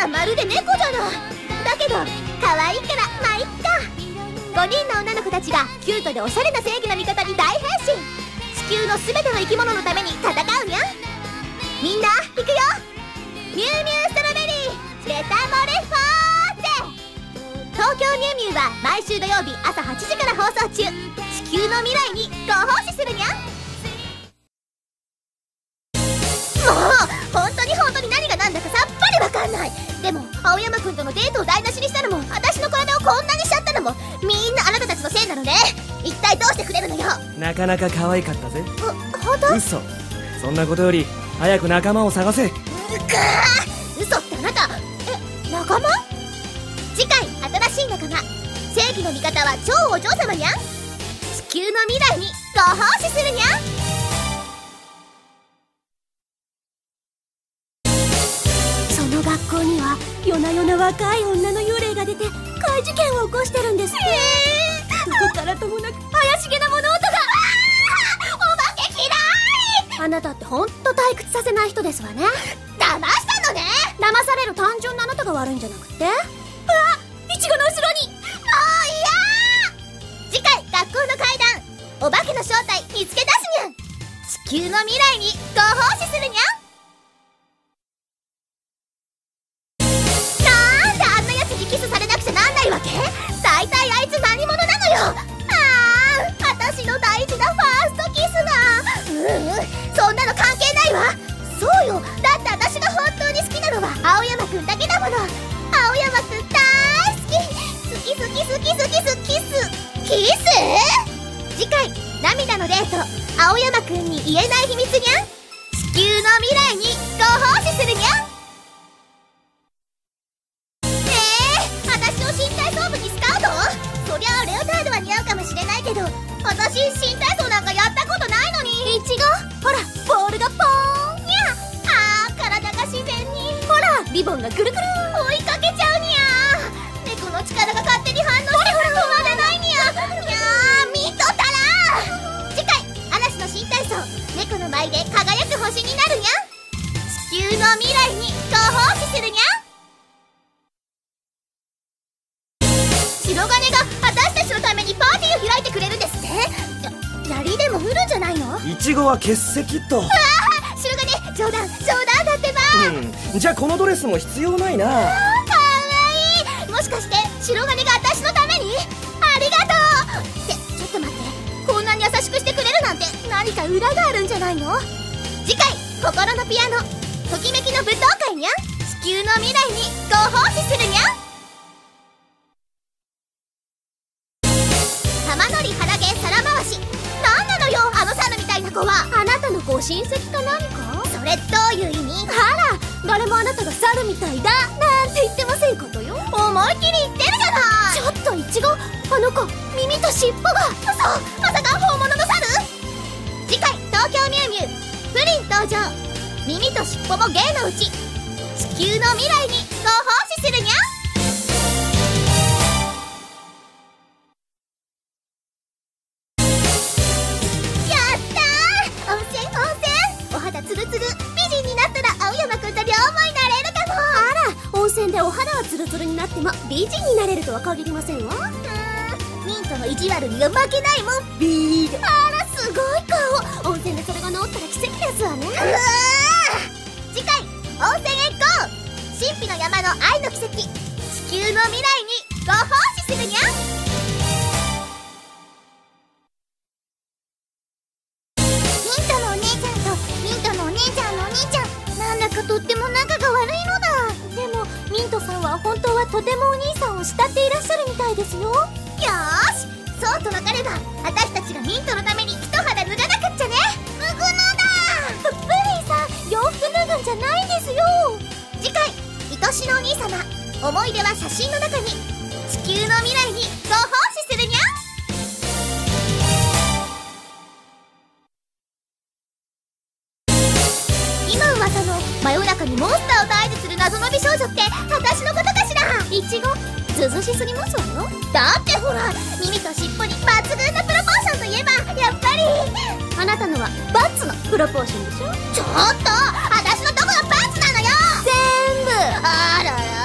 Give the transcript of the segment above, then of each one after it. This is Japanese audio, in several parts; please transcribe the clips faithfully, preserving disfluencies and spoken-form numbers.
らまるで猫じゃない。だけど可愛いからまあいっか。ごにんの女の子たちがキュートでおしゃれな正義の味方に大変身。地球の全ての生き物のために戦うにゃん。みんな行くよ。ミュウミュウストロベリーレタモレフォーゼ。東京ミュウミュウは毎週土曜日朝はちじから放送中。地球の未来にご奉仕するにゃん。もう本当に本当に何が何だかさっぱりわかんない。でも青山くんとのデートを台無しにしたのも、私の体をこんなにしちゃったのも、みんなあなたたちのせいなのね。一体どうしてくれるのよ。 なかなか可愛かったぜ。 ほんと？ 嘘。そんなことより早く仲間を探せ。うかー、嘘ってあなた、え、仲間？次回新しい仲間、正義の味方は超お嬢様にゃん。地球の未来にご奉仕するにゃん。 学校には夜な夜な若い女の幽霊が出て怪事件を起こしてるんです。えー、どこからともなく怪しげな物音が。 お化け嫌い。 あなたってほんと退屈させない人ですわね。 騙したのね。 騙される単純なあなたが悪いんじゃなくて。あ、いちごの後ろに。もう嫌。次回学校の怪談、お化けの正体見つけ出すにゃん。地球の未来にご奉仕するにゃん。キスされなくちゃなんないわけ？大体あいつ何者なのよ。ああ、私の大事なファーストキスが。うんうん、そんなの関係ないわ。そうよ、だって私が本当に好きなのは青山くんだけだもの。青山くん大好き。好き好き好き好き好きキスキス。次回涙のデート、青山くんに言えない秘密にゃん。地球の未来にご奉仕するにゃん。そりゃあレオタードは似合うかもしれないけど、私新体操なんかやったことないのに。いちご、ほらボールがポーンにゃ。あー、体が自然に。ほらリボンがぐるぐる追いかけちゃうにゃ。猫の力が勝手に反応して止まらないにゃ。にゃー、見とったら。次回嵐の新体操、猫の舞で輝く星になるにゃ。地球の未来にご奉仕するにゃ。白金が私たちのためにパーティーを開いてくれるんですって。や、槍でも降るんじゃないの？ イチゴは欠席と。 ああ、白金、冗談冗談だってば。 うん、じゃあこのドレスも必要ないな。 あー、かわいい。もしかして白金が私のために？ありがとう。ってちょっと待って、こんなに優しくしてくれるなんて何か裏があるんじゃないの？次回心のピアノ、ときめきの舞踏会にゃん。地球の未来にご奉仕するにゃん。玉乗り腹毛皿回し。なんなのよあの猿みたいな子は。 あなたのご親戚か何か？ それどういう意味？ あら、誰もあなたが猿みたいだなんて言ってませんことよ。 思いっきり言ってるじゃない。 ちょっとイチゴ、あの子耳と尻尾が。 嘘、まさか本物の猿？次回東京ミュウミュウプリン登場。耳と尻尾も芸のうち。地球の未来にご奉仕するにゃ。ツルツル美人になったら青山くんと両思いなれるかも。 あら、温泉でお肌はツルツルになっても美人になれるとは限りませんわ。うーん、ミントの意地悪には負けないもん。ビール。 あら、すごい顔。温泉でそれが治ったら奇跡ですわね。うわー。次回温泉へ行こう。神秘の山の愛の奇跡。地球の未来にご奉仕するにゃ。とっても仲が悪いのだ。 でもミントさんは本当はとてもお兄さんを慕っていらっしゃるみたいですよ。よーし、そうと分かれば私たちがミントのために一肌脱がなくっちゃね。脱ぐのだ。 ププリンさん、洋服脱ぐんじゃないんですよ。 次回愛しのお兄様、思い出は写真の中に。地球の未来にご奉仕するにゃ。今噂の真夜中にモンスターを退治する謎の美少女って私のことかしら。 イチゴ、ずずしすぎますわよ。 だってほら、耳と尻尾に抜群のプロポーションといえばやっぱり。 あなたのはバツのプロポーションでしょ。 ちょっと、私のどこがバツなのよ。 全部。 あらら。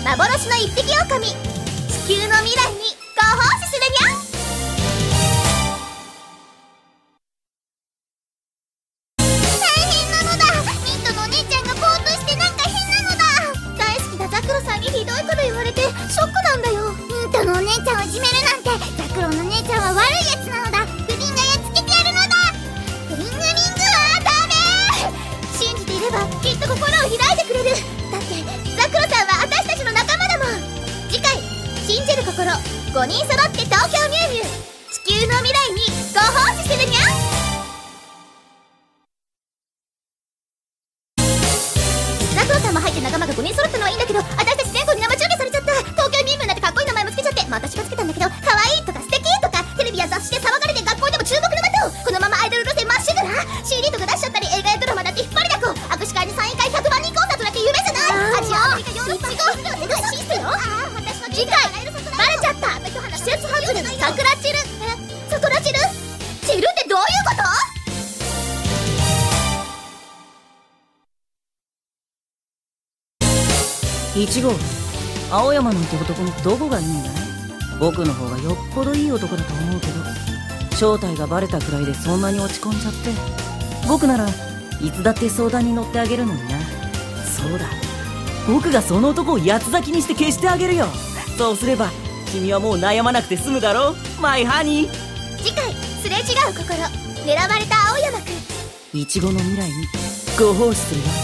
幻の一匹狼、地球の未来にご奉仕するにゃ。大変なのだ。ミントのお姉ちゃんがぼーっとしてなんか変なのだ。大好きなザクロさんにひどいこと言われてショックなんだよ。ミントのお姉ちゃんをいじめるなんて、ザクロの姉ちゃんは悪いやつなのだ。フリンがやっつけてやるのだ。フリングリングはダメ。信じていればきっと心を開いてくれる。だってザクロさんは私たちの仲間だもん。次回信じる心ごにん揃って東京ミュウミュウ、地球の未来にご奉仕するにゃ。ザクロさんも入って仲間がごにん揃ったのはいいんだけど、私たち全国に生中継されちゃった。東京ミュウミュウなんてかっこいい名前もつけちゃって、まあ私がつけたんだけど、可愛いとか素敵とかテレビや雑誌で騒がれて学校でも注目の的を。このままアイドル路線まっしぐら シーディー とか出しちゃったり、映画やドラマだって引っ張りだこ。握手会にサイン会ひゃくまんにんコンサートだって夢じゃない。アジア、アメリカ、ヨーロッパ、イチゴシスよ。次回バレちゃった。季節外れの桜チル。え、桜チルチルってどういうこと？ いちご、青山なんて男のどこがいいんだい？僕の方がよっぽどいい男だと思うけど、正体がバレたくらいでそんなに落ち込んじゃって。僕ならいつだって相談に乗ってあげるのにな。そうだ、僕がその男を八つ咲きにして消してあげるよ。そうすれば君はもう悩まなくて済むだろ、マイハニー。 次回すれ違う心、狙われた青山くん。 いちごの未来にご奉仕するよ。